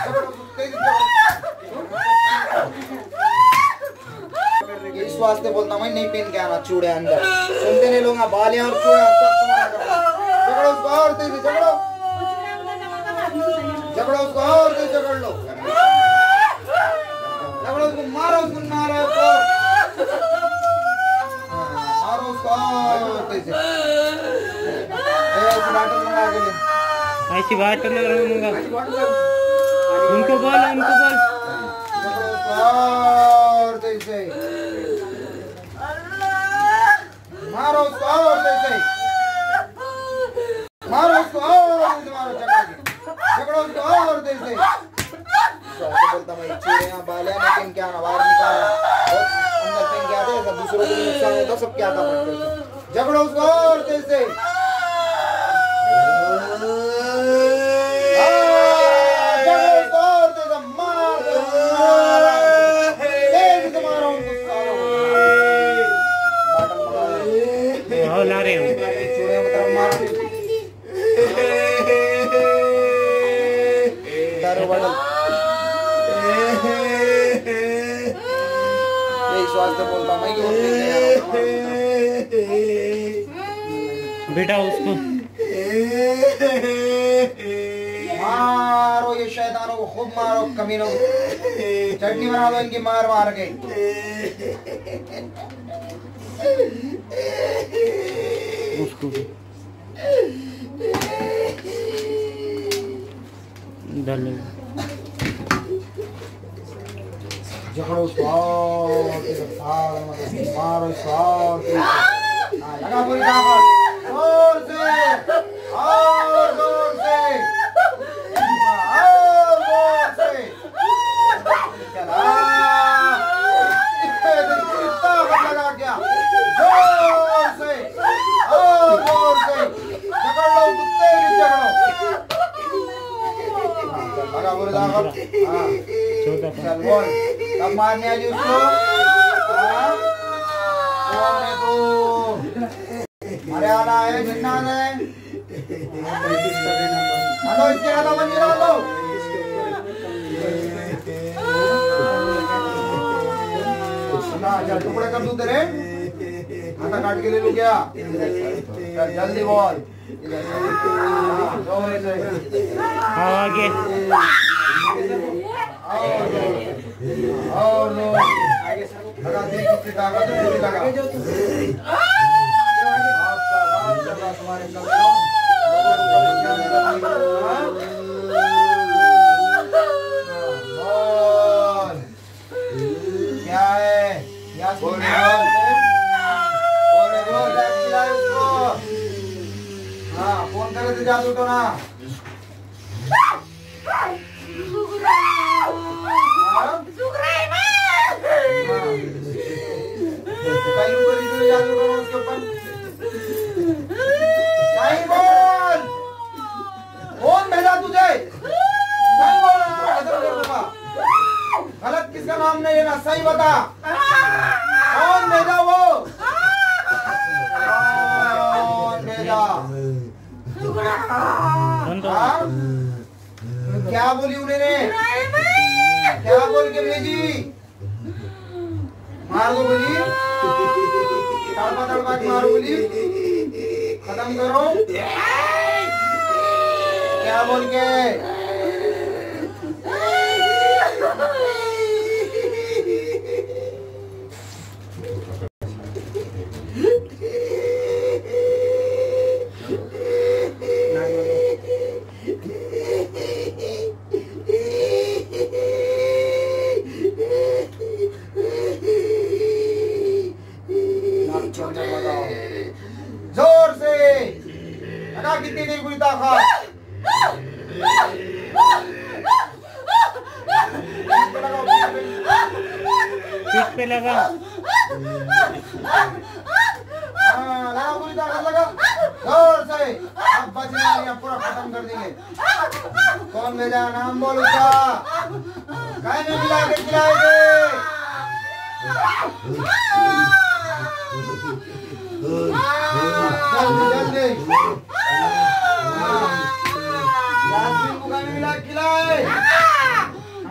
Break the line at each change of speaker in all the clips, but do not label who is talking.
इस वास्ते बोलता मैं नहीं पहन के आना चूड़े अंदर, सुनते नहीं लोग बालियां और चूड़े झगड़ो उसको और तेज झगड़ो झगड़ो उसको और तेज झगड़ लो, झगड़ो उसको मारो उसको मारो उसको और तेज ऐसे बाटल मंगा के ले
ऐसी बाटल मंगा उनको बोल
झगड़ो उसको और तेज मारो उसको और तेज मारो उसको और मारो झगड़ो उसको और तेज से बोलता मैं चूड़ियां बालियां में पहन के आना बाहर निकाला अंदर पहन के आते सब दूसरों को नुकसान होता सब क्या था झगड़ो उसको और तेज से
ला रहे हो
चूड़ियां मतलब मार दारू बदल ये स्वास्थ्य बोलता मैं
बेटा उसको
मारो ये शैतानों को खूब मारो कमीनों चटनी बना दो इनकी मार मार के
उसको डाल
झगड़ो मारो लगा पूरी ताकत जोर से और जोर से चला ताकत लगा क्या जोर से और जोर से झगड़ लो कुत्ते की झगड़ो लगा पूरी ताकत चल बोल कब मारने आई उसको तो हरियाणा है जिन्ना है हेलो इसके हाथ बंद करो लो ना चल टुकड़े कर दूं तेरे हाथ काट के ले लूं क्या चल जल्दी बोल
आगे
और लगा दे कितनी ताकत है पूरी लगा आपका राज चल रहा तुम्हारे कल्याण क्या है क्या बोल हाँ फोन करे तो जादू तो ना नहीं बोल कौन भेजा तुझे नहीं बोल गलत किसका नाम नहीं लेना सही बता कौन भेजा वो कौन भेजा क्या बोली उन्होंने क्या बोल के भेजी मार दो बोली तड़पा तड़पा के मारो बोली खत्म करो क्या बोल के जोर से लगा कितनी देर पूरी ताकत
पीठ पे लगा
लगा पूरी ताकत लगा जोर से अब बचने वाली पूरा खत्म कर देंगे कौन भेजा नाम बोल उसका कहीं नहीं मिला के खिलाएंगे जल्दी जल्दी यास्मीन को कहीं मिला खिलाए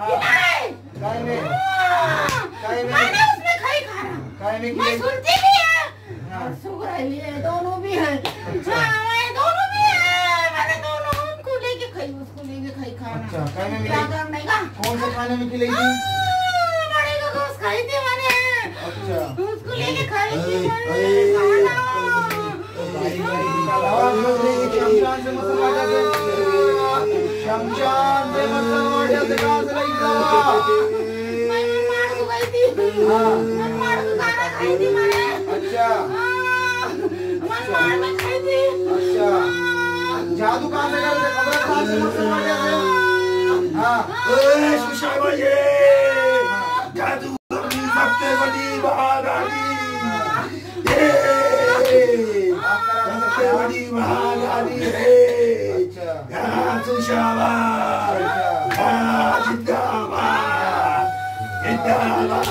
काय में
मैंने उसमें खाई खाना
काय में
मैं सुनती भी है और सुगरा भी है दोनों भी है मैं दोनों भी है मैंने दोनों उनको लेके खाई खाना
अच्छा काय में
क्या
मिली
करने का
कौन से खाने में खिलाई थी
बड़े का गोश्त खाई थी मैंने
अच्छा
उसको लेके खाई थी मैंने खाना
शमशान से मसल आ जाते शमशान से मसल आ जाते कहाँ से लाई था
मैं मार को गई थी मैं मार को खाना खाई थी मैंने
अच्छा
मैं मार में खाई थी
अच्छा जादू कहाँ से करते कब्रिस्तान से मसल आ जाते हाँ
सुषमा ये जादू करनी सबसे बड़ी महारानी सबसे बड़ी महारानी है सुषमा जिंदाबाद जिंदाबाद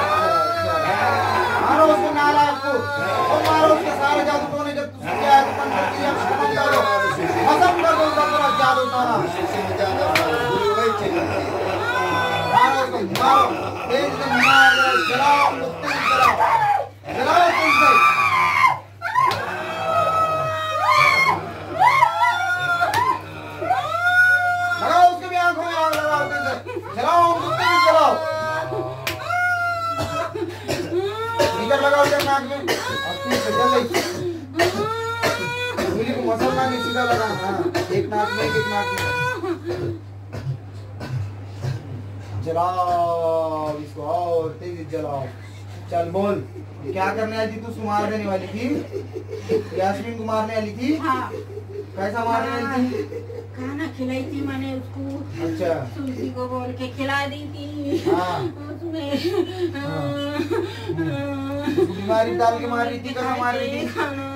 मारो उसको नालायक को और मारो उसके सारे जादू टोने जब तुझसे क्या है खत्म कर दो उसका पूरा जादू टोना मारो उसको मारो तेज से मारो जलाओ मुक्ति जलाओ तुमसे लगाओ उसके भी आंखों में आग लगाओ तेज से जलाओ मुक्ति जलाओ इधर लगाओ इधर नाक में और तू जल गई उंगली को मसलना नहीं सीधा लगाना हाँ एक नाक में एक नाक में जलाओ इसको और तेज जलाओ चल बोल क्या करने आई थी तू उसको मार देने वाली थी यास्मीन को मारने वाली थी
हाँ
कैसा मारने वाली थी
खाना खिलाई थी मैंने उसको
अच्छा
तुलसी को बोल के खिला दी थी
हाँ
उसमें
उसको बीमारी डाल के मार रही थी कैसा मार रही थी
खाना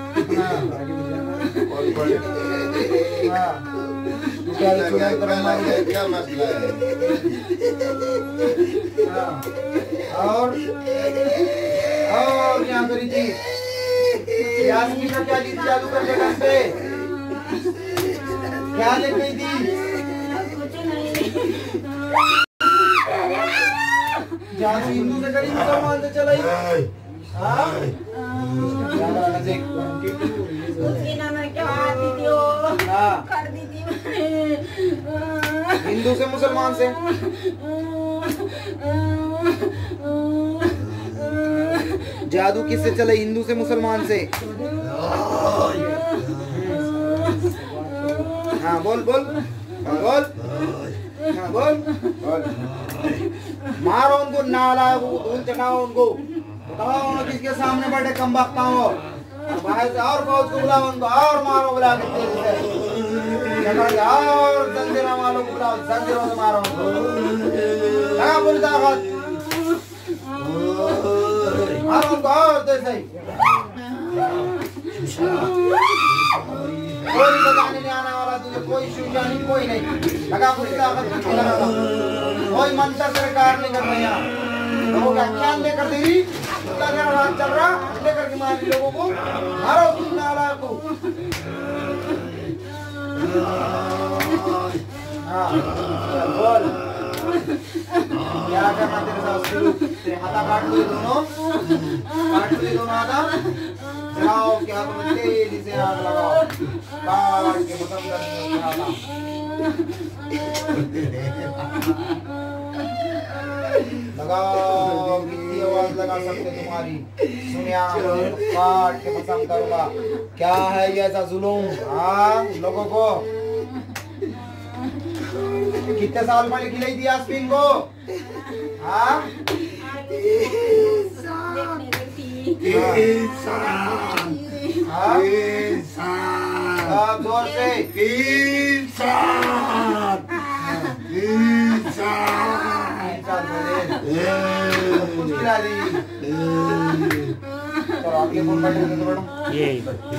हाँ क्या चुड़ा तरह मार गए
क्या मसला है
और क्या करी थी यास्मीन का क्या ली थी जादू करके घर पे क्या ले गई थी
कुछ नहीं
जादू हिंदू से करी मुसलमान से चलाई हाँ
उसकी ननद क्या आती थी वो
हाँ।
कर दी थी मैंने
हिंदू से मुसलमान से जादू किससे चले हिंदू से मुसलमान से हाँ बोल बोल हाँ, बोल हाँ, बोल मारो उनको नाला धूल चटाओ उनको बताओ उन्हें किसके सामने बैठे कम बकता हो बाहर से और बहुत को बुलाओ उनको और मारो बुला के तेज से चढ़ा के और जंजीरों वालों को बुलाओ जंजीरों से मारो उनको हाँ बोल ताकत मारो उनको और तेज से कोई बताने नहीं आने वाला तुझे कोई शुजानी कोई नहीं लगा पूरी ताकत कुछ लगा कोई मंत्र से कार नहीं करना यहाँ लोगों का ज्ञान लेकर दे रही चल रहा लेकर के मार लोगों को मारो तुम नाला को हाँ चल बोल क्या करना तेरे साथ शुरू तेरे हाथा काट दो दोनों हाथा चलाओ क्या तुम तेजी से आग लगाओ काट के खत्म कर दो हाथा लगाओ कितनी आवाज लगा सकते तुम्हारी सुनिया काट के खत्म करूंगा क्या है ये ऐसा जुलूम हाँ लोगों को कितने साल पहले खिलाई थी यास्मीन को हाँ जोर से
3 साल
कुछ खिला दी चलो आगे फोन बैठे तो बैठो
ये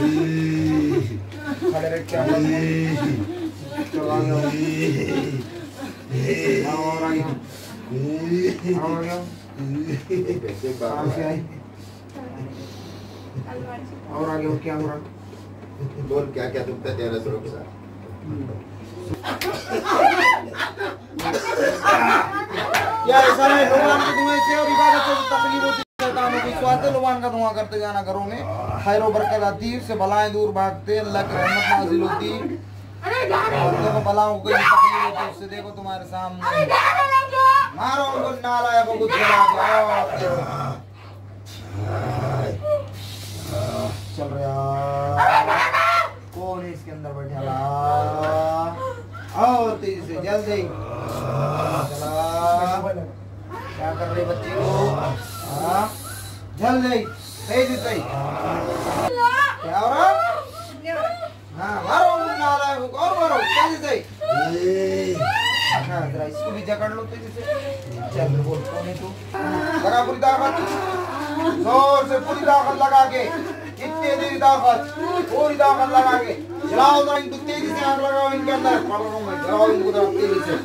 खड़े रह क्या चलो आगे आओ और आगे आओ आगे आओ कहाँ से आई और आगे और क्या हो रहा
बोल क्या क्या दुखता तेरा सुरक्षा
क्या ऐसा है लोबान के धुएं से और इबादत से तकलीफ होती है शैतानों की स्वास्थ्य लोबान का धुआं करते जाना घरों में खैर और बरकत आती है, उससे बलाएं दूर भागते हैं, अल्लाह की रहमत नाजिल होती है। और देखो बलाओं को तकलीफ होती है, उससे देखो तुम्हारे सामने मारो उनको नाला को कुछ चल रहा कौन है इसके अंदर बैठा और तेजी से जल्दी चला क्या कर रही बच्ची को जल्दी तेजी से क्या हो रहा हाँ मारो नाला और मारो तेजी से हाँ जरा इसको भी जकड़ लो तेजी से चल बोल कौन है तू लगा पूरी ताकत जोर से पूरी ताकत लगा के कितने देरी ताकत पूरी ताकत लगा के चलाओ तो इनको तेजी से आग लगाओ इनके अंदर पड़ रहा हूँ मैं चलाओ इनको तो तेजी से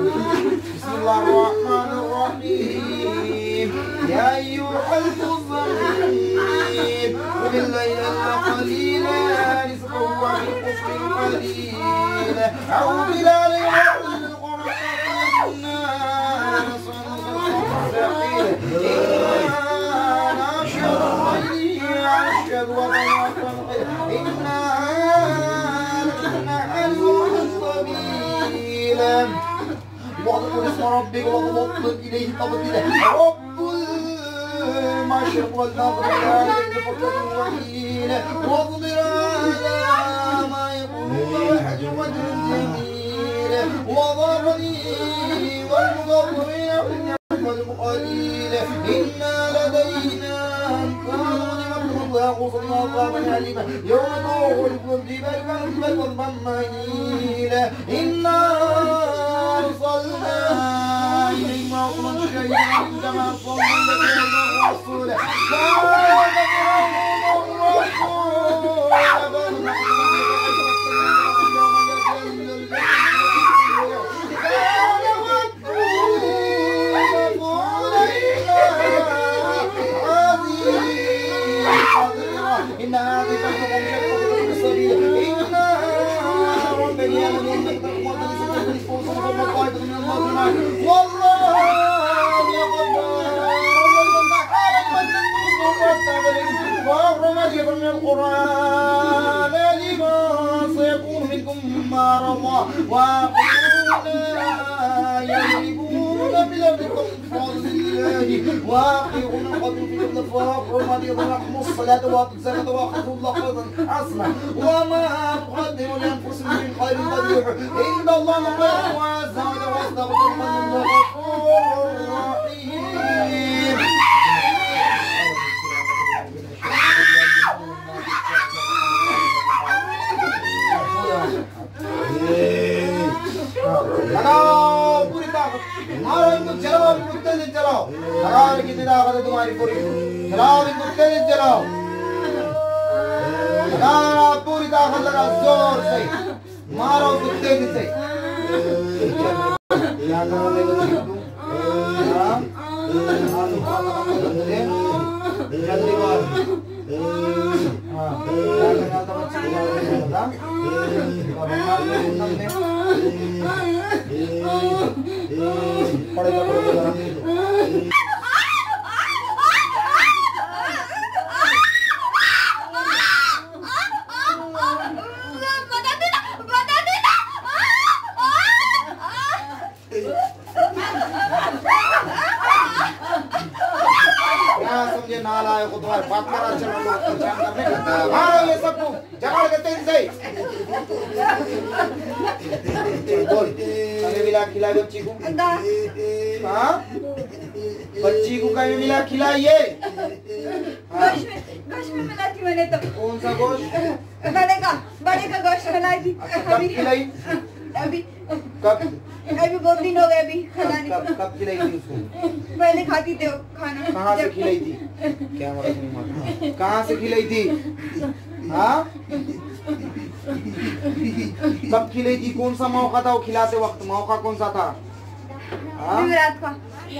बिस्मिल्लाहिर्रहमानिर्रहीम या अय्युहल मुज़म्मिल क़ुम लैला क़लीला निस्फ़हु व इंक़ुस क़लीला अव बिलाल واذكر اسم ربك واضطر اليه تبتيلا رب المشرق والمغرب لا يدرك الوكيل واصبر على ما يقولون واحجر جميل وضرني والمغفرين والقليل إنا لدينا أنكار الله وصلنا عذابا أليما يوم تغلق الجبال فانتبت والضمائيل إنا أرسلنا إليهم رسلا شهيدا كما أرسلنا إليهم رسولا إن هذه تلكم شكوى السبيل إن ربني أنا من تقوى من الله والله وأخرج من القرآن لما سيكون منكم مرضى وآخرون يضربون بالأرض كفار الله وآخرون قتلوا في جبل فأخرون يضربهم الصلاة وآتوا الزكاة وأخذوا الله قرضا حسنا وما تقدموا لأنفسكم من خير تجدوه إن الله غفور وعز وجل واستغفر من الله غفور رحيم लगाओ पूरी ताकत मारो इनको चलाओ इनको तेज चलाओ लगाओ कितनी ताकत है तुम्हारी पूरी चलाओ इनको तेज चलाओ लगाओ पूरी ताकत लगाओ जोर से मारो इनको तेज से क्या करोगे बच्ची तुम जल्दी मार हाँ क्या करना था बच्ची बता पड़ेगा समझे नाला है खुद तुम्हारे बात करा चलो लोग पहचान करने मारो ये सबको जगाड़ के तेज से बोल कहीं मिला खिला बच्ची को हाँ बच्ची को कहीं मिला खिलाइए
गोश्त में मिला थी मैंने तो
कौन सा गोश्त
बड़े का गोश्त मिलाई थी
कब खिलाई
अभी
कब
अभी बहुत दिन हो गए अभी खाने
कब खिलाई थी उसको
पहले खाती थे खाना
कहाँ से खिलाई थी क्या हमारा सुनी मार कहाँ से खिलाई थी हाँ कब खिलाई थी कौन सा मौका था वो खिलाते वक्त मौका कौन सा था
रात का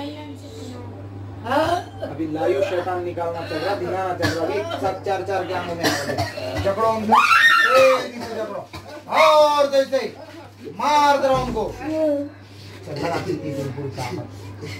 अभी लायु शैतान निकालना चल रहा दिखाना चल रहा एक साथ चार क्या मुंह में झगड़ो उनसे झगड़ो और जैसे मार दे रहा उनको। चल लगा दी तेरी पूरी ताकत।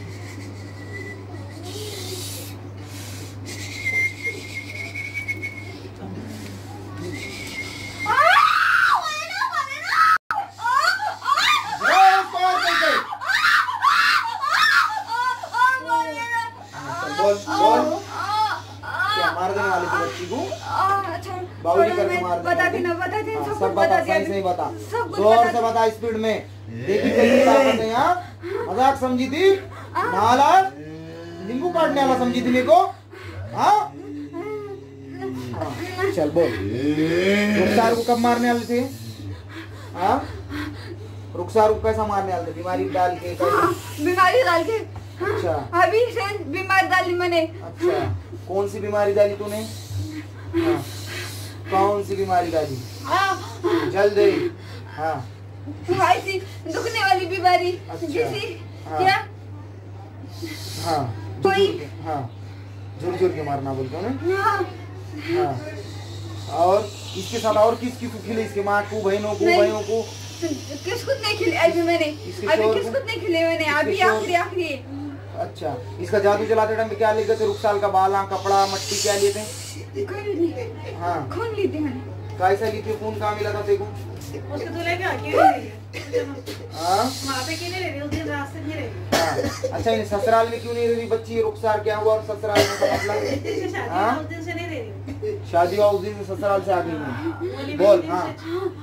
बोल बोल क्या मार देने वाली थी बच्ची को? बाउली करके मार देने
बता देना, बता देना,
हाँ,
सब
सब
कुछ बता
बता,
दिया।
सही सही बता,
सब कुछ
जोर
बता
से बता स्पीड में। देखी कैसी ताकत है यहाँ? मजाक समझी थी? नाला नींबू काटने वाला समझी थी मेरे को? हाँ? हाँ, चल बोल। रुखसार को कब मारने वाले थे? हाँ? रुखसार को कैसा मारने वाले थे? बीमारी डाल के कैसे?
बीमारी डाल के।
अच्छा।
अभी से बीमारी डाली मैंने।
अच्छा, कौन सी बीमारी डाली तूने? हाँ, कौन सी बीमारी डाली? जल्दी। हाँ,
भाई सी दुखने वाली बीमारी।
अच्छा।
जैसी
हाँ।
क्या?
हाँ,
कोई।
हाँ, जोर जोर के मारना बोलते हो ना?
हाँ।
हाँ, और इसके साथ और किस किस को खिले? इसके माँ को, बहनों को,
नहीं।
भाइयों को?
किस कुछ नहीं खिले अभी मैंने।
इसके
अभी
शोर
किस
को?
कुछ नहीं खिले मैंने।
इसके
अभी
शोर?
आखिरी आखिरी।
अच्छा, इसका जादू चलाते टाइम क्या ले गए थे? रुखसाल का बाला, कपड़ा, मट्टी क्या लिए थे?
कौन ली?
हाँ,
कौन ली थी मैंने?
कैसा ली थी? खून कहाँ मिला था तेको?
उसके दूल्हे के आगे नहीं रही
हाँ?
वहाँ पे क्यों नहीं रह रही? उस दिन रास्ते नहीं रही।
हाँ, अच्छा, इन्हें ससुराल में क्यों नहीं रही बच्ची? रुखसार क्या हुआ ससुराल में का मतलब?
जिससे शादी
हाँ?
हुई, उस दिन से नहीं रह रही।
शादी हुआ उस दिन से ससुराल से आ गई मैं।
बोली
बोल।
भी
हाँ,
उस दिन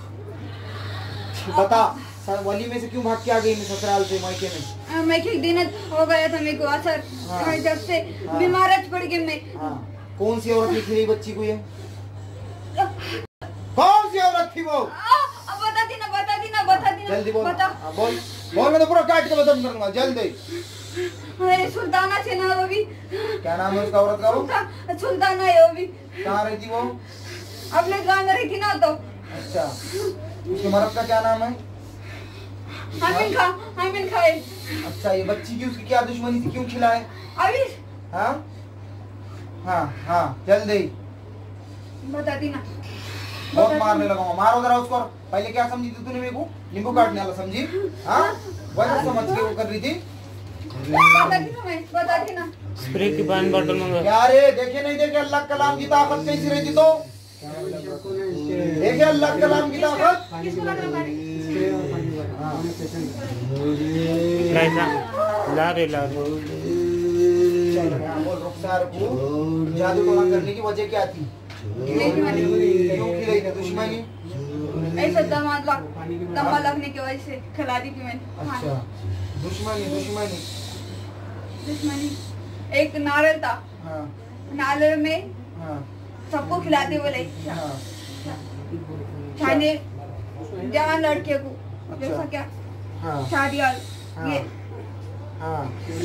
बता, वली में से क्यों भाग के आ गई मैं ससुराल से मायके में?
मैं एक दिन हो गया था मेरे को असर।
हाँ।
जब से
हाँ।
बीमार पड़ गई मैं।
हाँ, कौन सी औरत लिखी रही बच्ची को ये? कौन सी औरत थी वो?
बता देना, बता देना, बता देना।
जल्दी बोल।
बता।
हाँ, बोल बोल, मैं तो पूरा काट के खत्म कर दूंगा, जल्दी।
अरे सुल्ताना से ना वो भी।
क्या नाम है उसका औरत का? वो
सुल्ताना है वो भी।
कहाँ रहती वो?
अपने गाँव में रही थी ना तो।
अच्छा, उसके मर्द का क्या नाम है?
अमीन खा, अमीन खाए।
अच्छा, ये बच्ची की उसकी क्या दुश्मनी थी? क्यों खिलाए?
अभी
हाँ हाँ हाँ, जल्दी।
बता देना।
बहुत मारने लगा, मारो जरा उसको। पहले क्या समझी थी तूने मेरे को? नींबू काटने वाला समझी? हाँ, वैसा समझ के वो कर रही थी।
बता देना, मैं बता देना।
स्प्रे की पानी बोतल मंगा।
क्या रे, देखे नहीं देखे अल्लाह कलाम की ताकत कैसी रहती? तो देखे अल्लाह कलाम की ताकत।
किसको लग रहा है?
हाँ,
कैसा? ला रे ला रे।
चल रहा है। बोल, रुखसार को जादू टोना करने की वजह क्या थी? क्यों खिलाई थी? दुश्मनी?
ऐसा दमा लगने की वजह से खिला दी थी मैंने।
अच्छा, दुश्मनी दुश्मनी।
दुश्मनी। एक नारियल था,
हाँ
नारियल में
हाँ
सबको खिलाते बोले
हाँ।
खाने जवान लड़के को।
अच्छा।
जैसा क्या
हाँ
शादी
हाँ।
ये
हाँ,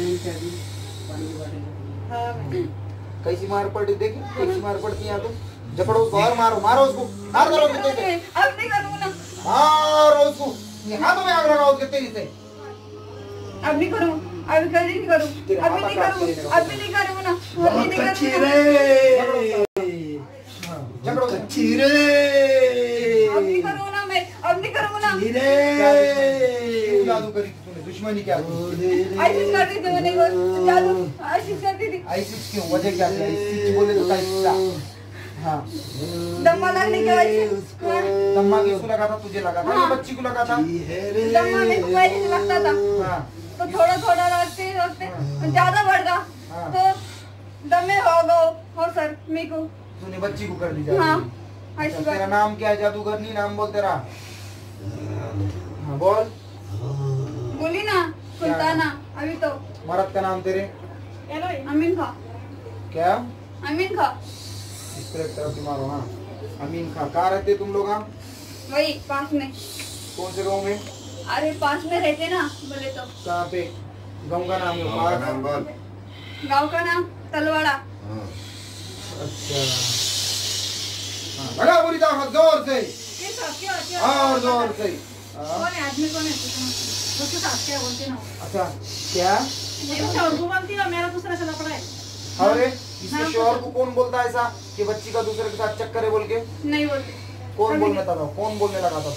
हाँ,
कैसी मार पड़ती? देखी कैसी मार पड़ती है? तुम जकड़ो उसको और मारो, मारो उसको, मार दो उसको तेज से।
अब नहीं करूँगा ना,
मारो उसको, ये हाथों में आग लगाओ उसके तेजी से।
अब नहीं करूँ, अभी कभी नहीं करूँ, अभी नहीं करूँ, अभी नहीं करूँ ना, अभी नहीं
कच्ची
करूँ।
रे,
हाँ, जकड़ो उसको।
कच्ची रे,
अब नहीं करूँ ना मैं, अब नहीं करूँ ना।
कच्ची
क्यों
रे,
जादू करी थी तूने? दुश्मनी क्या थी?
ऐसी करती थी मैंने वो जादू, ऐसी करती थी।
ऐसी क्यों? वजह क्या थी? ऐसी बोले तो कैसा? हाँ,
दम्मा लगने की वजह से। हाँ,
दम्मा किसको लगा था? तुझे लगा था या बच्ची को लगा था?
दम्मा मेरे को पहले से लगता था,
हाँ
तो थोड़ा थोड़ा रखते रखते ज्यादा बढ़ गया,
हाँ।
तो दमे हो गो हो सर मेरे को।
तूने बच्ची को कर दी
हाँ,
जादू।
ऐसी
अच्छा, तेरा
बात।
नाम क्या है? जादूगरनी नाम बोल तेरा। हाँ बोल।
बोली ना सुल्ताना। अभी तो
मर्द का नाम तेरे?
हेलो,
अमीन खा,
क्या?
अमीन खा,
इस तरह एक तरफ से मारो। हाँ, अमीन खां। कहाँ रहते तुम लोग? हाँ,
वही पास में।
कौन से गांव में?
अरे पास में रहते ना बोले तो।
कहाँ पे? गांव का नाम है? पास?
गांव का नाम तलवाड़ा।
अच्छा, हाँ, लगा पूरी ताकत जोर से
किस साथ क्या क्या?
और जोर से। हाँ,
कौन है आदमी? कौन है? उसके साथ क्या बोलते ना?
अच्छा, क्या?
ये तो शौहर को बोलती है, मेरा दूसरा चला पड़ा है।
अरे इसके शोहर को कौन बोलता है ऐसा कि बच्ची का दूसरे के साथ चक्कर है बोल के?
नहीं बोलते।
कौन बोलने लगा था? कौन बोलने लगा था?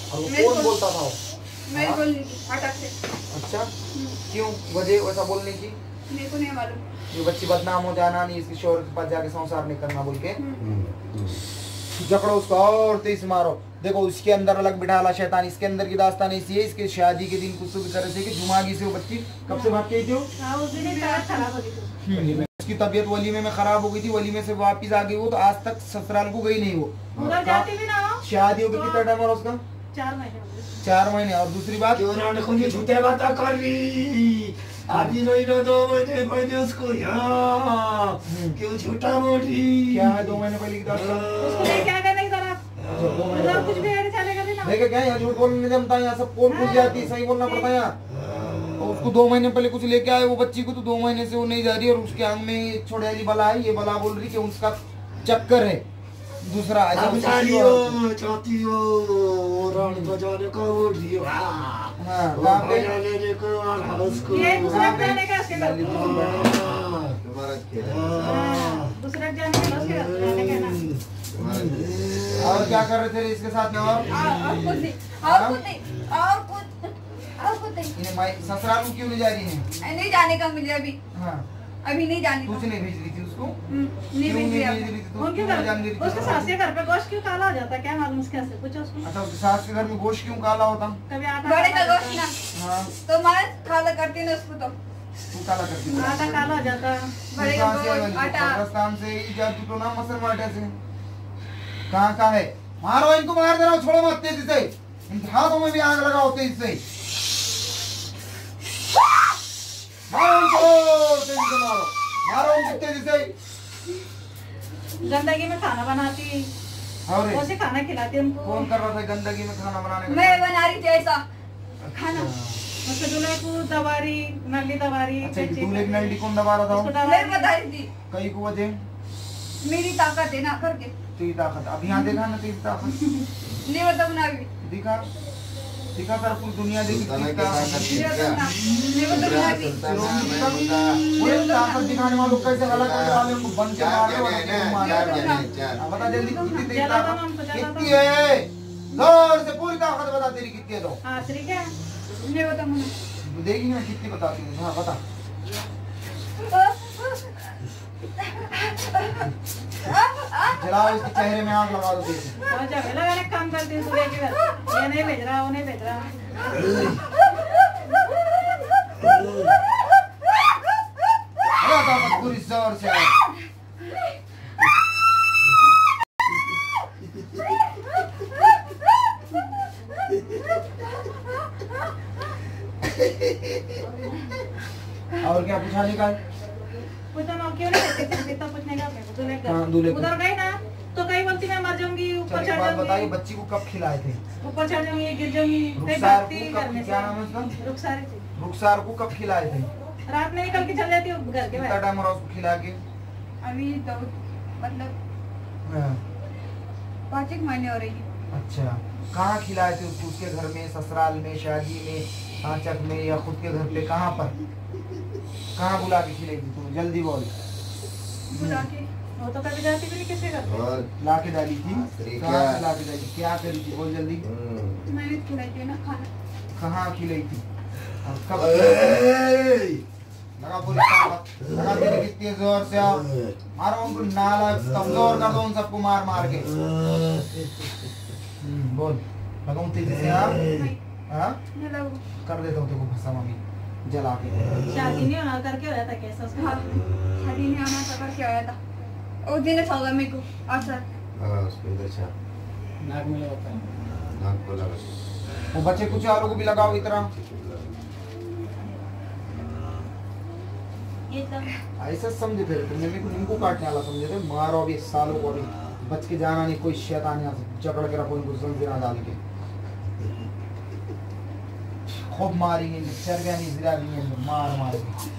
और वो
मेरे
कौन
को-
बोलता था वो?
मैं
हाँ?
बोलनी थी अटक से।
अच्छा, क्यों वजह वैसा बोलने की?
मेरे को नहीं मालूम।
ये बच्ची बदनाम हो जाना नहीं, इसके शोहर के पास जाके संसार नहीं करना बोल के जकड़ो उसको और तेज मारो। देखो उसके अंदर अलग बिठाला शैतान, इसके अंदर की दास्तान ऐसी है। इसके शादी के दिन कुछ तो भी करे थे कि जुमागी से वो बच्ची कब से भाग गई थी वो?
हाँ, उस दिन ही तबीयत खराब हो गई थी।
उसकी तबीयत वलीमे में खराब हो गई थी, वलीमे से वापिस आ गई वो, तो आज तक ससुराल को गई नहीं वो।
उधर जाती भी ना हो।
शादी हो गई कितना टाइम और उसका?
4 महीने हो गए।
4 महीने। और दूसरी बात,
क्यों नाटकों की झूठे बातें कर रही? आधी नहीं ना 2 महीने पहले उसको यहाँ क्यों झूठा मोटी?
क्या है 2 महीने पहले की दास्तान?
उसको लेके आ गए नहीं इधर आप।
अच्छा, 2 महीने
उधर कुछ भी ऐड चलेगा भी ना।
देखे क्या यहाँ झूठ बोलने नहीं जमता, यहाँ सब पोल खुल जाती है, सही बोलना पड़ता है यहाँ। और उसको 2 महीने पहले कुछ लेके आए वो बच्ची को, तो 2 महीने से वो नहीं जा रही। और उसके अंग में एक छोटे वाली बला है, ये बला बोल रही कि उसका चक्कर है दूसरा। ऐसा
अब
कुछ
चाहती
नहीं
हो, चाहती हो रानी बजाने को बोल रही हो।
हाँ, काम पे
बजाने को और उसको
ये दूसरा के जाने का उसके घर।
तुम्हारा खेल है।
हाँ, दूसरा के जाने का उसके घर जाने का ना।
और क्या कर रहे थे इसके साथ में? और
और कुछ नहीं, और कुछ नहीं, और कुछ नहीं।
इन्हें ससुराल को क्यों ले जा रही है?
नहीं जाने का मुझे अभी,
हाँ,
अभी नहीं जाने का।
तुझे नहीं भेज रही थी उसको?
नहीं
क्यों
भेज
नहीं
दिया।
भेज रही थी? तो
उनके
क्यों जान
घर,
रही थी?
उसके सास के घर पे गोश्त क्यों काला हो जाता है? क्या मालूम उसके से पूछो उसको।
अच्छा, उसके सास के घर में गोश्त क्यों काला होता?
कभी आटा
बड़े का
काला हो
गोश्त
जाता
ना,
हाँ,
तो मैं खाला करती ना उसको। तो
तू काला करती
है।
थी।
आटा काला हो जाता है।
बड़े का गोश्त, आटा।
कब्रिस्तान से ही जा तू तो ना मसर माटे से। कहाँ का है? मारो इनको, मार दे रहा हूँ, छोड़ो मत तेजी से। इनके हाथों में भी आग लगाओ तेजी से। मारो इनको, तेजी से मारो, मारो इनको तेजी से।
गंदगी में खाना बनाती,
और
वैसे खाना खिलाती उनको।
कौन कर रहा था गंदगी में खाना बनाने का?
मैं बना रही थी ऐसा खाना।
उसके दूल्हे को दबारी, नली दबारी।
अच्छा, ये दूल्हे की नली कौन दबा रहा
उसको
था?
मैं
दबारी।
बता रही थी,
कई को वजह
मेरी ताकत है ना करके।
तेरी ताकत। अब यहाँ देखा ना तेरी ताकत,
नहीं बता बना भी,
दिखा दिखा कर पूरी दुनिया देखी
सुल्ताना
तेरी
के
ताकत।
साथ
नहीं बता बना, नहीं बता बना भी।
सुल्ताना मैं बता
वो ताकत दिखाने वालों को कैसे अलग करने वाले उनको बंद के
चार
मार दो,
जने हैं
और
ना,
मार
चार
दो।
जने हैं, चार।
हाँ, बता जल्दी कितनी तेरी
ज्यादा
ताकत?
तो हमको ज्यादा
कितनी
तो-
है? जोर से पूरी ताकत बता तेरी कितनी है? तो
हाँ, श्री क्या?
नहीं बता बना।
देगी ना कितनी बताती हूँ। हाँ बता। जलाओ इसके चेहरे में आग लगा दो तेजी से।
और झमेला वाले काम करती हूँ दूल्हे के घर। ये नहीं भेज रहा, वो नहीं भेज रहा।
बड़ा ताकत पूरी जोर से आए। और क्या पूछाने का?
पूछो ना, क्यों नहीं भेजती? सिर्फ इतना पूछने का अपने को, दूल्हे के घर।
हाँ, दूल्हे के
उधर गई ना तो कई बोलती मैं मर जाऊंगी, ऊपर
चलिए
चढ़
बात बताइए,
जाऊंगी,
बच्ची को कब खिलाए थे?
ऊपर चढ़ जाऊंगी, गिर जाऊंगी। कई
रुखसार
भागती
को
घर
कब,
में
क्या नाम है उसका?
से। रुखसारी थी।
रुखसार को कब खिलाए थे?
रात में निकल के चल जाती हूँ घर के
कितना
बाहर।
टाइम रहा उसको खिला के?
अभी तो मतलब
हाँ,
5 महीने हो रही है।
अच्छा, कहाँ खिलाए थे उसको? उसके घर में, ससुराल में, शादी में, आंचक में, या खुद के घर पे? कहाँ पर, कहाँ बुला के खिलाई थी तुम? जल्दी बोल।
बुला के
वो तो कभी जाती भी नहीं किसी घर पे।
और
ला के डाली थी?
तरीका।
कहाँ से ला के डाली? क्या करी थी? बोल जल्दी।
मैंने खिलाई थी ना खाना।
कहाँ खिलाई थी? और कब?
ए!
लगा पूरी ताकत, लगा तेरी कितनी जोर से। आओ मारो उनको, नाला कमजोर कर दो उन सबको मार मार के। बोल, लगाऊं तेजी से? हाँ हाँ,
नहीं लगो।
कर देता हूँ तेरे को भस्म अभी जला के।
शादी नहीं होना करके होया था कैसा उसका?
हाँ, शादी नहीं आना था करके आया था। उस दिन अच्छा होगा मेरे को अवसर।
हाँ, उसको इधर छाप,
नाक में लगाता है।
नाक को लगा।
वो बच्चे कुछ वालों को भी लगाओ इतना।
ये तो
ऐसा समझे थे तुमने, मेरे को इनको काटने वाला समझे थे। मारो अभी सालों को, अभी बच के जाना नहीं। कोई शैतान यहाँ से जकड़ के रखो इनको जंजीरा डाल के, खूब मारेंगे। चर्बिया नहीं जिरा नहीं, मार मार के।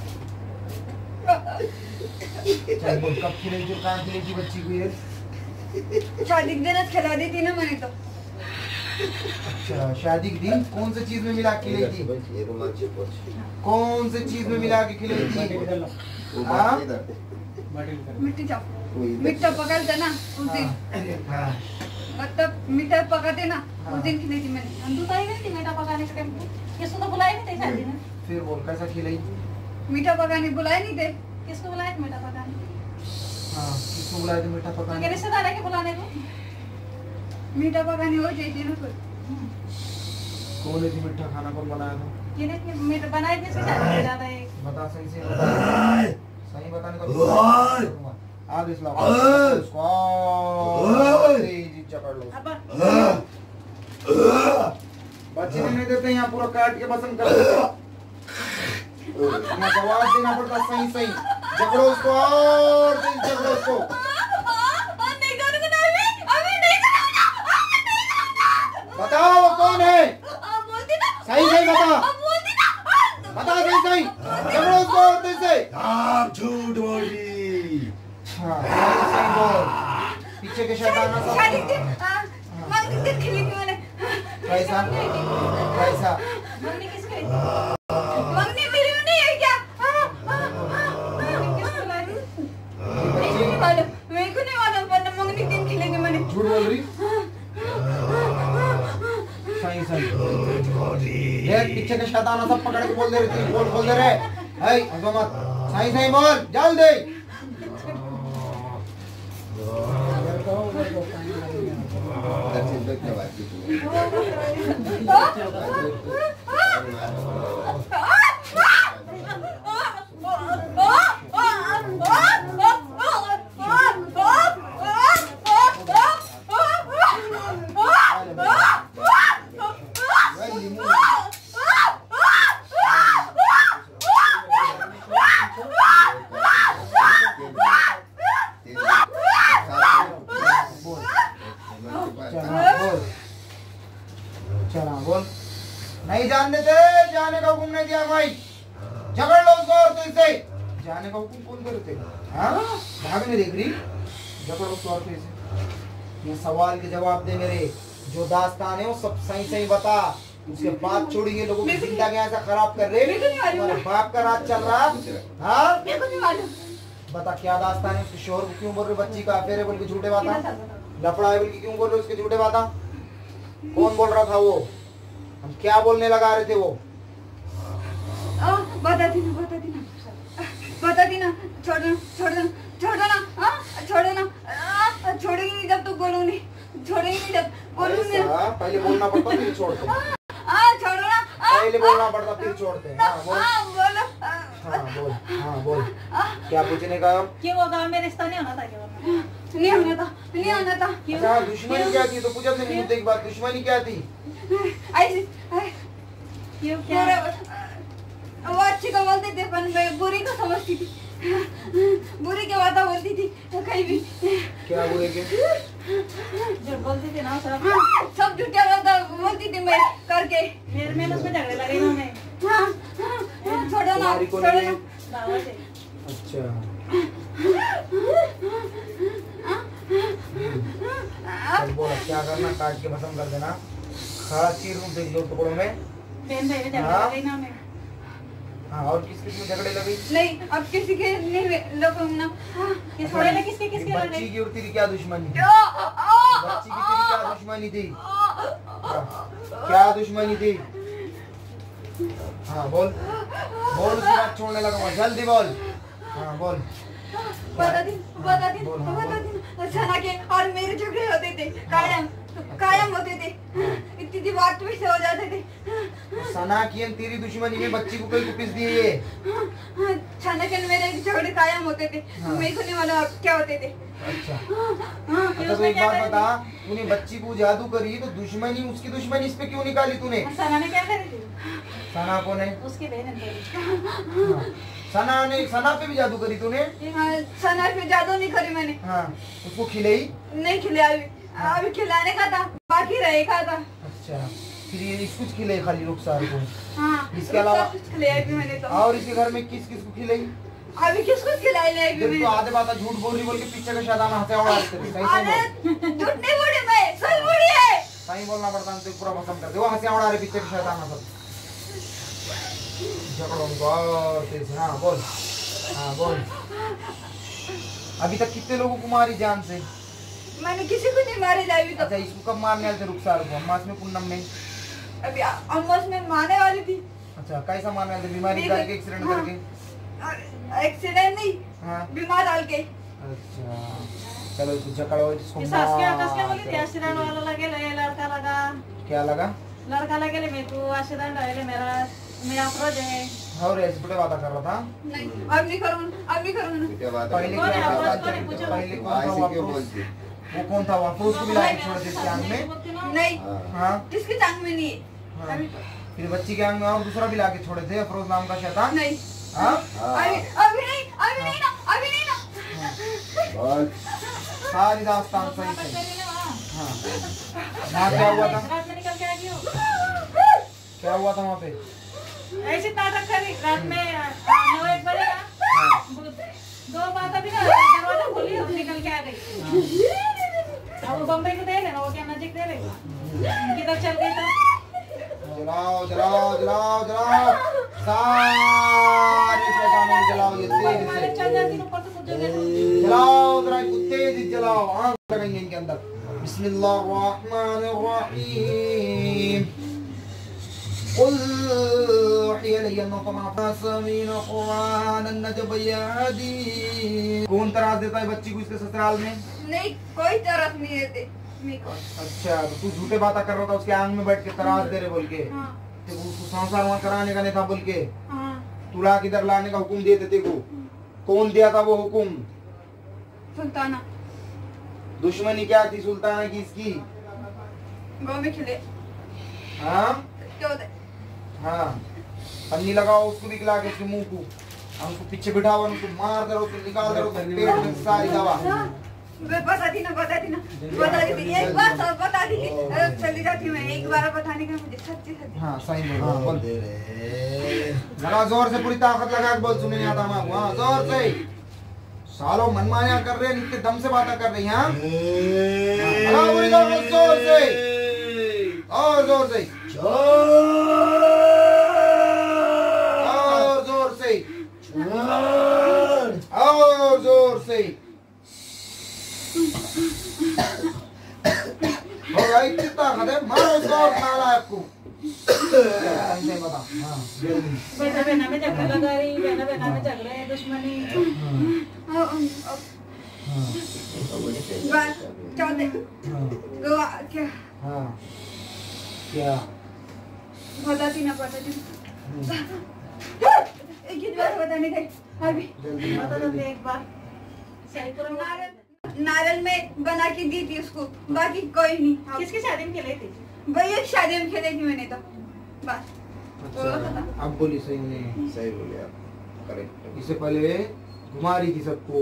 चल बोल, कब खिलाई थी, कहाँ खिलाई थी बच्ची को ये?
शादी के दिन खिला दी थी ना मैंने तो।
अच्छा शादी के दिन कौन सी चीज में मिला के खिलाई थी?
ये रुमाल से पोछ।
कौन सी चीज में मिला के खिलाई थी?
वो
हाँ?
बात इधर दे।
मिट्टी चाप
वो इधर
मीठा पकाते ना उस दिन,
हाँ।
मतलब मीठा पकाते ना उस दिन खिलाई थी मैंने।
हम तो आई नहीं थी मीठा पकाने के टाइम पे, किसको तो बुलाए नहीं थे शादी में।
फिर बोल कैसा खिलाई?
मीठा पकाने बुलाए नहीं थे।
किसको बुलाए थे मीठा पकाने?
हाँ किसको बुलाए थे मीठा
तो
पकाने?
के रिश्तेदार है के बुलाने को?
मीठा पकाने हो जाती ना कोई।
कौन है जी मीठा खाना कौन बनाया था?
किने की मीठा बनाए किसकी शादी में ज्यादा है?
बता सही से सही बताने का आगे इस्लाम जी चकड़ लो।
अब
बच्चे नहीं देते यहाँ पूरा काट के पसंद कर देते यहाँ जवाब देना पड़ता सही सही। झगड़ो उसको और झगड़ो उसको।
नहीं करूँगा ना अभी नहीं करूँगा।
बताओ वो कौन है?
बोलती ना
सही सही बता
बोलती ना
बता सही सही। झगड़ो उसको और से।
आप झूठ बोल रही।
हाँ सही बोल। पीछे के शैताना सब
शादी के मंग के खिली थी मैंने।
कैसा कैसा
मम्मी किसके?
मंगनी मेरी नहीं है क्या?
किसको बुलाए थे?
मेरे को नहीं मालूम पर मंगनी दिन खिलेंगे मैंने।
झूठ बोल रही? सही सही ये पीछे के शैताना सब पकड़ के बोल दे रही थी। बोल दे रहे है हंसो मत। सही सही बोल जल्दी।
इधर से देख के बात की तू।
चला बोल। नहीं जान देते जाने का हुक्म नहीं दिया भाई। झगड़ लो उसको और तुझसे। जाने का हुक्म कौन करते? हाँ भागने देख रही? झगड़ उसको और तुझसे। ये सवाल के जवाब दे मेरे। जो दास्तान है वो सब सही सही बता। उसके बात छोड़िए लोगों की जिंदगी ऐसा खराब कर रहे। तुम्हारे बाप का राज चल रहा। हाँ
मेरे को नहीं मालूम।
बता क्या दास्तान है? उसके शोहर को क्यों बोल रहे? बच्ची का अफेयर है बोल के झूठे बाता। लफड़ा है बोल के क्यों बोल रहे? उसके झूठे बाता। कौन बोल रहा था वो? हम क्या बोलने लगा रहे थे वो?
बता दी ना छोड़ देना छोड़ेगी नहीं जब तू बोलूँ नहीं। छोड़ेगी नहीं जब बोलूँ नहीं।
ऐसा पहले बोलना पड़ता फिर छोड़ते।
छोड़ो ना।
पहले बोलना पड़ता फिर छोड़ते। हाँ बोल।
बोलो।
हाँ बोल क्या पूछने का?
क्यों वो गाँव में रिश्ता नहीं होना था क्या?
नहीं होना था।
अच्छा दुश्मनी क्या थी? तो पूछा अपने मुद्दे की बात। दुश्मनी क्या थी?
क्यों क्या?
वो अच्छी को बोलते थे पर मैं बुरी को समझती थी। बुरी के बात बोलती थी कहीं भी।
क्या बुरे के?
जो बोलती थी ना सब
सब झूठा बात बोलती थी मैं करके।
फिर मैंने उसमें झगड़े लगे इन्होंने।
छोड़ो ना
तुम्हारी को
छोड़ो
नहीं
ना।
है?
दावा से
अच्छा चल बोला क्या करना? काट के खत्म कर देना। खा चीर दूं देख दो टुकड़ों में।
बहन भाई में झगड़े
हाँ?
लगे ना हमें।
हाँ और किस किस में झगड़े लगी?
नहीं अब किसी के नहीं लोग ना।
किस पहले किसके किसके
ये
लगे?
बच्ची की और तेरी क्या दुश्मनी थी? बच्ची की तेरी क्या दुश्मनी थी? क्या दुश्मनी थी? हाँ बोल उसकी बात छोड़ने लगा। जल्दी बोल। हाँ बोल।
बता दी सना के और मेरे झगड़े होते थे कायम होते थे। इतनी बात में से हो जाते थे।
सना की और तेरी दुश्मनी में बच्ची को कहीं पिस दिए ये।
सना के मेरे झगड़े कायम होते थे। मेरे को नहीं मालूम अब क्या होते थे।
अच्छा अच्छा तो एक बात बता। तूने बच्ची को जादू करी तो दुश्मनी उसकी दुश्मनी इस पे क्यों निकाली तूने?
सना ने क्या करी थी?
सना कौन है?
उसकी बहन है।
सना पे भी जादू करी तूने?
सना पे जादू नहीं करी मैंने।
हाँ उसको खिलाई?
नहीं खिलाया अभी खिलाने का था बाकी रहेगा था।
अच्छा फिर ये कुछ खिलाई खाली रुखसार को?
हाँ
इसके अलावा
कुछ खिलाया भी मैंने तो।
और इसके घर में किस किस को खिलाई?
अभी किसको खिलाई लाएगी
तेरे को आधे बात झूठ बोल रही बोल के पीछे का शैतान हंसे उड़ा देते थे। सही
अरे
बोल,
झूठ नहीं बोली मैं, सही बोली है।
सही बोलना पड़ता है, तो पूरा पसंद करते वो हंसे उड़ा रहे पीछे के शैतान सब। झगड़ो उनको और तेज। हाँ बोल, हाँ बोल। अभी तक कितने लोगों को मारी जान से?
मैंने किसी को नहीं मारे अभी तक।
अच्छा इसको कब मारने वाले थे? रुखसार को अम्मास में पूनम में?
अभी अम्मास में मारने वाली थी।
अच्छा कैसा मारने वाले थे? बीमारी डाल के, एक्सीडेंट करके?
एक्सीडेंट नहीं,
हाँ
बीमार डाल के।
अच्छा चलो इसको जकड़ो, इसको
कसल्या बोली ते ऍक्सिडेंट वाला लगे लड़का लगा,
क्या लगा?
लड़का लगे ले मैं तू ऍक्सिडेंट आए मेरा मैं अफरोज है।
और ऐसे बड़े वादा कर रहा था।
नहीं अब नहीं करूँ, अब नहीं करूँ।
क्या बात
पहले
है?
कौन है
क्या
अफरोज?
था?
कौन है? पूछो।
पहले कौन था
ऐसे
वो
क्यों
अफरोज?
बोलती?
वो कौन था वो अफरोज को भी लाके छोड़ देते थे आंग में?
नहीं,
हाँ।
हाँ
किसके टांग में नहीं है।
हाँ।
अभी
फिर बच्ची के आंग में और दूसरा भी लाके छोड़े थे अफरोज नाम का शैतान।
नहीं,
हाँ
अभी अभी नहीं, अभी नहीं ना, अभी नहीं ना।
बहुत
सारी दास्तान सही सही। हाँ वहाँ क्या हुआ था?
रात में निकल के आ गई हो।
क्या हुआ था वहाँ पे?
ऐसे नाटक करी रात में 9-1 बजे ना, दो बात अभी ना दरवाजा खोली और निकल के आ गई। अब वो बम्बई को दे लेना, वो क्या नजीक दे लेगा, किधर चल गई था।
जलाओ जलाओ जलाओ जलाओ सारे शैतानों को जलाओ ये तेज
हमारे
से
चल जाती ऊपर से मुझे देखो।
जलाओ जरा इनको तेज जलाओ। आग लगाएंगे इनके अंदर। बिस्मिल्लाहिर्रहमानिर्रहीम। कौन तराज देता है बच्ची को इसके ससुराल में?
नहीं, कोई तरफ नहीं देते मेरे को।
अच्छा तो तू झूठे बातें कर रहा था उसके आंग में बैठ के तराज दे रहे बोल के?
हाँ,
तो उसको संसार वहाँ कराने का नहीं था बोल के
हाँ,
तुला किधर लाने का हुक्म दिए थे तेरे को? कौन दिया था वो हुक्म?
सुल्ताना
दुश्मनी क्या थी सुल्ताना की इसकी?
गाँव में खिले
हाँ
क्या होता है?
हाँ पन्नी लगाओ उसको भी खिला के उसके मुंह को, और उसको पीछे बिठाओ, उसको मार दो, उसको निकाल दो पेट में सारी दवा।
मैं बताती ना, बताती ना, बताती थी एक बार, सब बताती थी। अरे चली जाती मैं, एक बार बताने का मुझे सच्ची सच्ची।
हाँ सही में हाँ, बोल दे लगा जोर से, पूरी ताकत लगा के बोल, सुने नहीं आता मैं। हाँ जोर से। सालों मनमानियां कर रहे हैं, इतने दम से बातें कर रही हैं। हाँ लगाओ पूरी ताकत जोर से, और जोर से, और जोर से, और जोर से। इतनी ताकत है, मारो उसको और नालायक को। बता हाँ
बहना बहना में झगड़ा लगा रही, बहना बहना में झगड़े दुश्मनी।
क्या
हाँ क्या
बताती ना, बताती एक बार बताने गई अभी।
बता दो एक बार सही करो।
नारियल में बना के दी थी उसको, बाकी कोई नहीं।
किसकी शादी में खेले थे?
वही एक शादी में खेले थी मैंने तो बस।
अच्छा अब बोली सही ने,
सही बोले आप, करेक्ट।
इससे पहले घुमा रही थी सबको।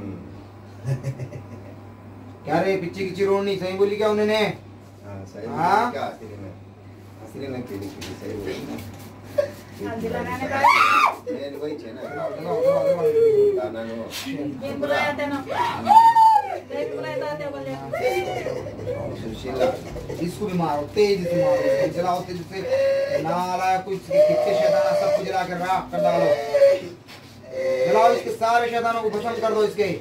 क्या रे पीछे की चिरोनी, सही बोली क्या उन्होंने?
हाँ सही
हाँ?
बोले क्या असली में पीली सही बोले।
हल्दी लगाने का
ये वही है ना, गाना नो।
ये बुलाया था ना, देख बुलाया था बोले
सुशीला
इसको भी मारो, तेज से मारो, इसको जलाओ तेज से। नाला कुछ कितने शैतान सब कुछ जला कर राख कर डालो, जलाओ इसके सारे शैतानों को भस्म कर दो इसके।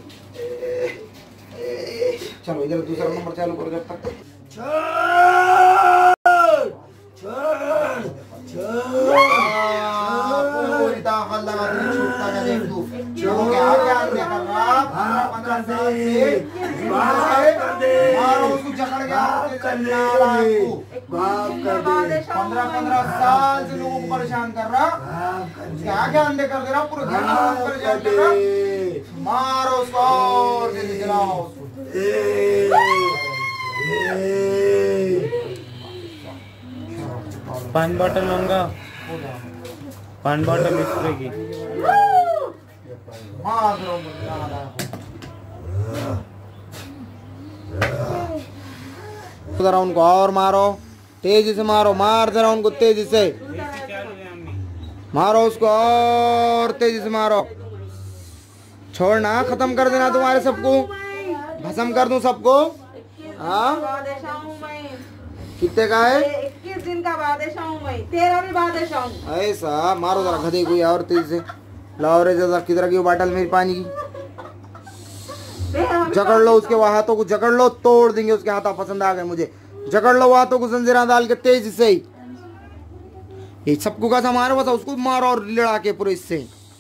चलो इधर दूसरा नंबर चालू करो जब तक। पूरी ताकत लगा के छूटता क्या देख तू, लोगों के आगे आगे कर रहा 15 साल से मारो उसको, जकड़ गया 15 साल से लोगों को परेशान कर रहा, उसके आगे आंधे कर दे रहा, पूरे घर को परेशान कर रहा। मारो उसको और जलाओ उसको।
पानी बॉटल मंगा, पानी बॉटल स्प्रे की।
जरा उनको और मारो, तेजी से मारो, मार जरा उनको तेजी से मारो, उसको और तेजी से मारो। छोड़ना, खत्म कर देना तुम्हारे सबको, भस्म कर दूं सबको। हाँ कितने का है?
21 दिन का बादशाह हूँ मैं, तेरा भी बादशाह हूँ।
ऐसा मारो जरा गधे को और तेज से। लाओ रे जरा किधर की बाटल मेरी पानी की। जकड़ लो उसके वो हाथों को, जकड़ लो, तोड़ देंगे उसके हाथ। पसंद आ गए मुझे। जकड़ लो हाथों को जंजीरा डाल के तेज से ही। ये सबको कैसा मारो, बस उसको मारो और लड़ा के पूरे इससे।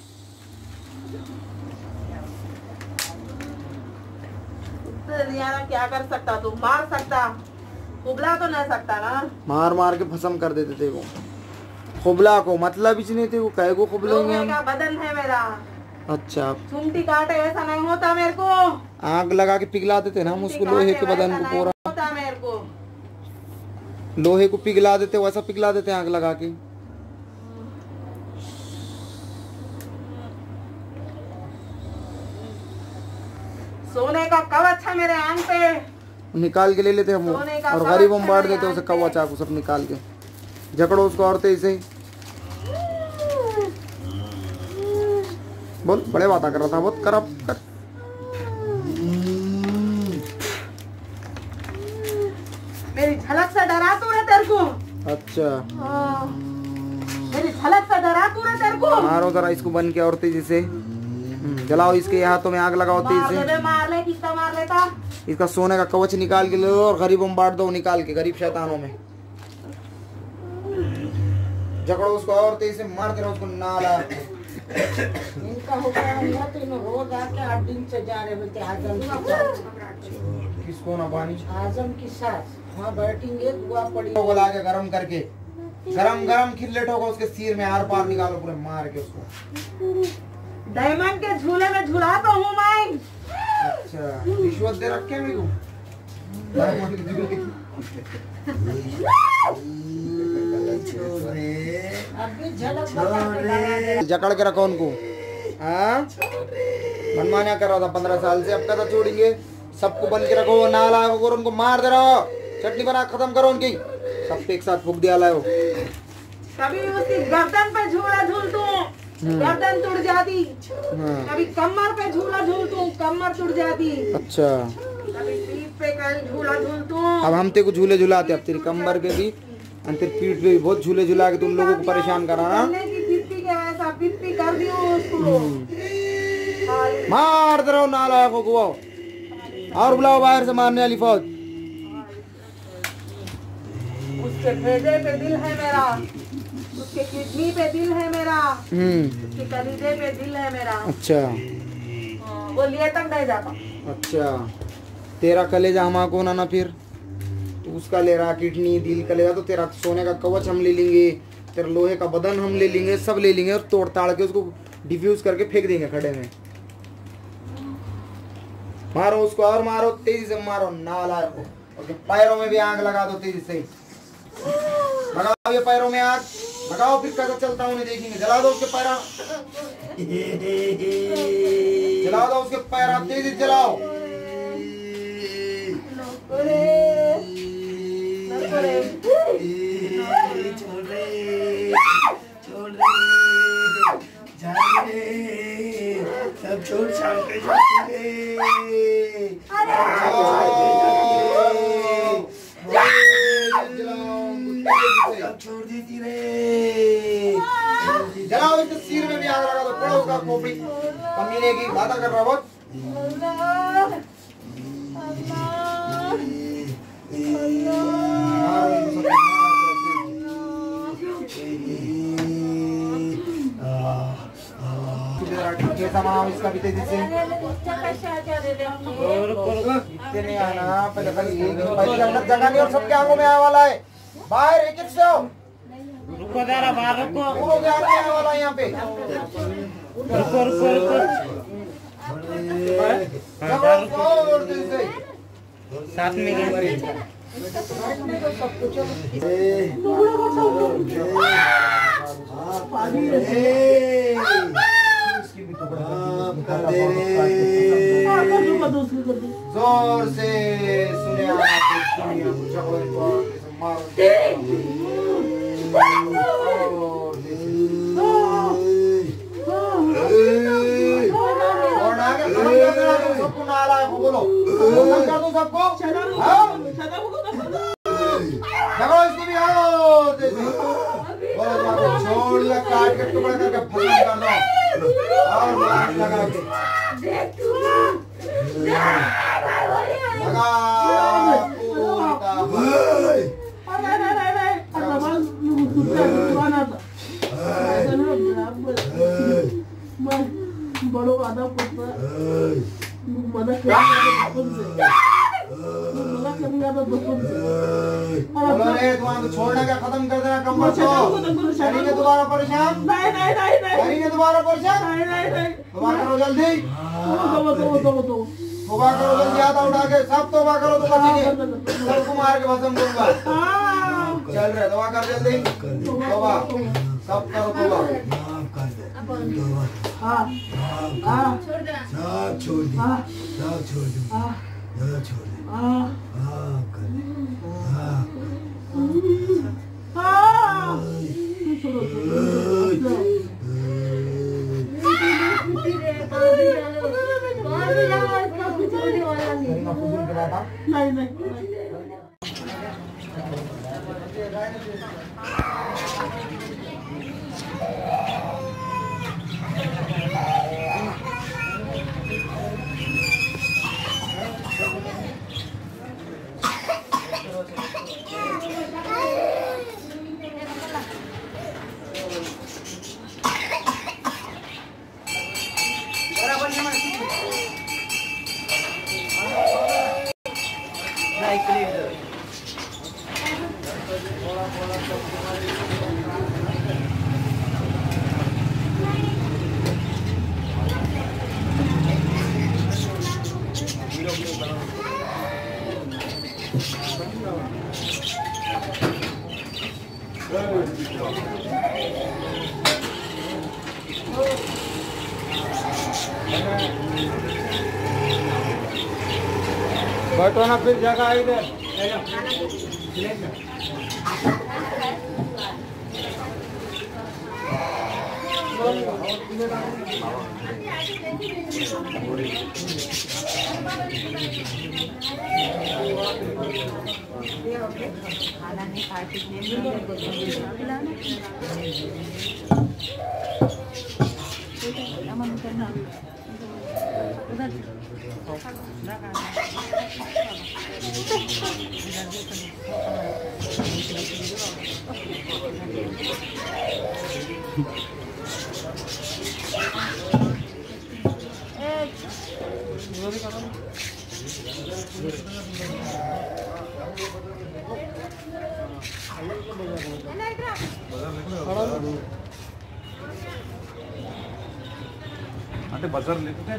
क्या कर सकता तू? मार सकता, खुबला तो नहीं सकता ना।
मार मार के भस्म कर देते थे वो खुबला को, मतलब ही नहीं थे वो, कहे को खुबलेंगे हम।
का बदन है मेरा।
अच्छा
चुमटी काटे ऐसा नहीं होता मेरे को।
आग लगा के पिघला देते ना हम उसको, लोहे के बदन को पूरा
होता मेरे को।
लोहे को पिघला देते, वैसा पिघला देते आग लगा के।
सोने का कवच है मेरे आंग पे,
निकाल के ले लेते हम वो, और गरीबों में बांट देते उसे कौवा चाकू सब निकाल के। जकड़ो उसको और तेज से। बोल, बड़े बात कर रहा था बहुत, कर अब कर।
मेरी झलक से डरा तू रे तेरे को।
अच्छा
मेरी झलक से डरा तू रे तेरे को।
मारो जरा इसको बन के और तेजी से। जलाओ इसके हाथों में आग लगाओ तेजी से।
मार ले, कितना मार लेता।
इसका सोने का कवच निकाल के लो और गरीबों में बांट दो निकाल के, गरीब शैतानों में। जकड़ो उसको और तेजी से मारते रहो उसको। नाला
इनका हो गया है तो इन रोज आके 8 दिन से जा रहे बोलते आजम की सास।
किसको ना पानी?
आजम की सास वहाँ बैठेंगे, दुआ पड़ी।
बोला के गरम करके, गरम गरम खिल्ले ठोको उसके सिर में, आर पार निकालो पूरे मार के उसको।
डायमंड के झूले में झूलाता हूँ मैं।
अच्छा रिश्वत दे रखे मेरे को।
अभी झलक बता
जकड़ के रखो उनको। हाँ मनमाना कर रहा था 15 साल से, अब कदा छोड़ेंगे। सबको बन के रखो, नाला और उनको मार दे रहा। चटनी बना खत्म करो उनकी, सब एक साथ फूक दिया लाओ।
कभी उसकी गर्दन पे झूला झूलतू, गर्दन टूट जाती। कभी कमर पे झूला झूलतू, कमर टूट जाती।
अच्छा
कभी पीठ पे कहीं झूला झूलतू।
अब हम तेरे को झूले झुलाते, अब तेरी कमर पे भी और तेरी पीठ पे भी बहुत झूले झुला के तुम लोगों को परेशान कराना।
पिप्पी कर दियो उसको।
मार दे रहो नालायकों को, और बुलाओ बाहर से मारने वाली फौज।
उसके भेजे पे दिल है मेरा, उसके किडनी पे दिल है मेरा, उसके कलीजे पे दिल है मेरा।
अच्छा
वो लिए तक नहीं जाता।
अच्छा तेरा कलेजा हमारा को ना फिर तू उसका ले रहा, किडनी दिल कलेजा। तो तेरा सोने का कवच हम ले लेंगे, तेरा लोहे का बदन हम ले लेंगे, सब ले लेंगे और तोड़ ताड़ के उसको डिफ्यूज करके फेंक देंगे खड़े में। मारो उसको और मारो तेजी से, मारो नालायक को। और पैरों में भी आग लगा दो तेजी से, लगाओ ये पैरों में आग लगाओ, फिर कैसा चलता हूँ देखेंगे। जला दो उसके पैरा, जला दो उसके पैरा, तेजी से जलाओ।
सब छोड़ छाड़ के जाती रे। सब छोड़ देती रे।
जलाओ इसके सिर में भी आग लगा दो, पड़ो उसका खोपड़ी। कमीने की बात कर रहा बहुत। इसका भी तेजी से नहीं आना, पहले जगह नहीं और सबके आंखों में आने वाला है। बाहर एक एक से
रुको जरा, बाहर रुको,
पूरा ध्यान आने वाला है यहाँ पे।
रुको रुको रुको,
और तेजी से
साथ में गए।
जोर से सुने सबको नालायक हो बोलो, खत्म कर दो सबको। हाँ? झगड़ो इसको भी, आओ जैसे बोलो तुम्हारे छोड़ या काट के टुकड़े करके खत्म कर दो और लात लगा के लगा
बड़ो आधा पुत्र मदद
छोड़ने का खत्म कर देना, कम मत करेंगे दोबारा परेशान, करेंगे दोबारा परेशान, तोबा करो जल्दी, तोबा करो जल्दी, हाथ उठा के सब तोबा करो तो बचेंगे, सबको मार के भस्म करूंगा। चल रहे तोबा कर जल्दी, तोबा सब करो तोबा।
सब छोड़ दे, सब छोड़ दे, छोड़ दे, कर
नहीं
बैठो ना, फिर जगह इधर
అంటే బజార్ లేకుంటే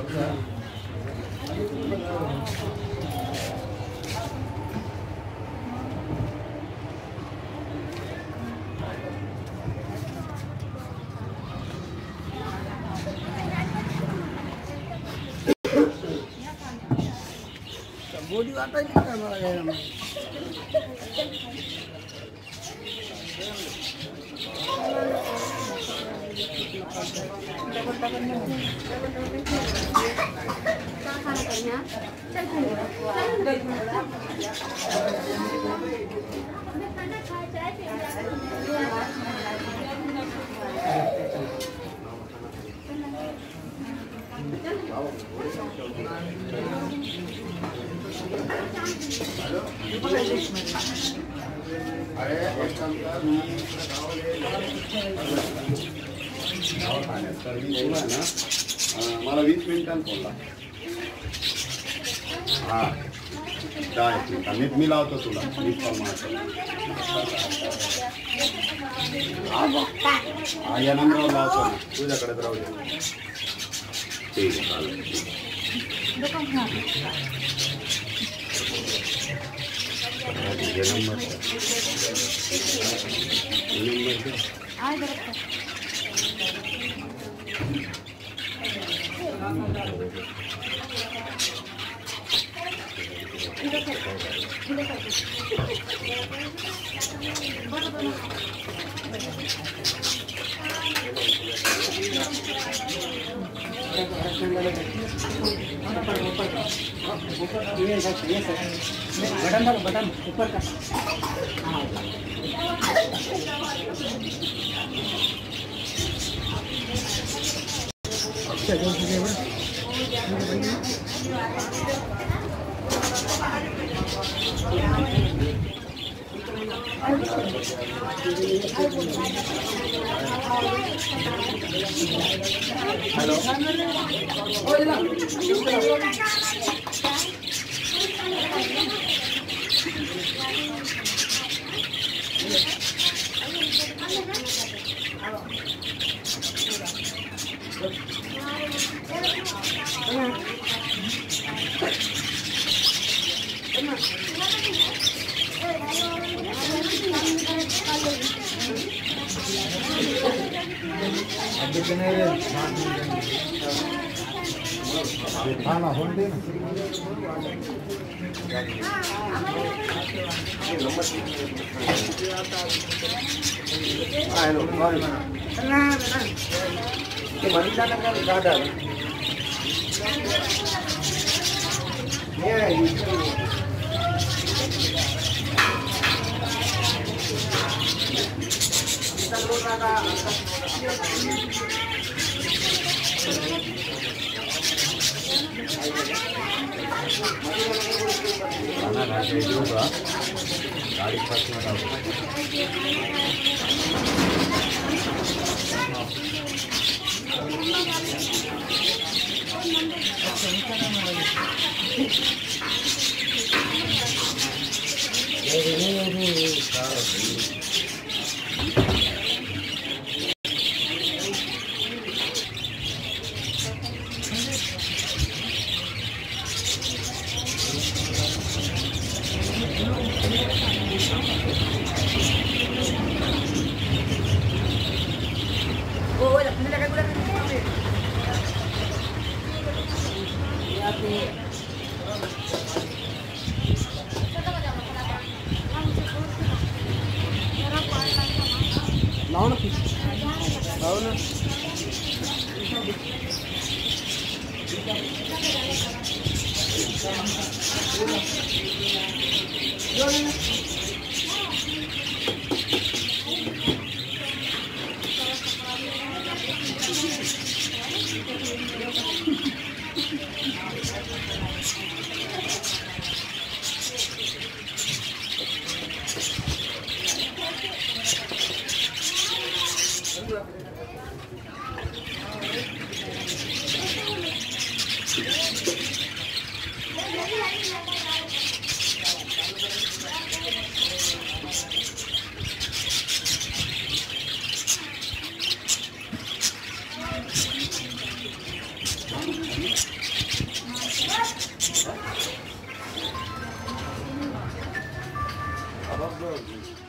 बॉडी वाटा ही नहीं करना है
मला 20 मिनिटांत बोलला. हा 10 मिनिटांत मी लावतो तुला. मी कॉल मारतो. हा या नंबरवर लावतो. तुझ्याकडेच राहू दे. ठीक आहे चालेल. ये नंबर
बटन ऊपर का
हेलो गाड़ी
लाओ ना लाओ ना
अब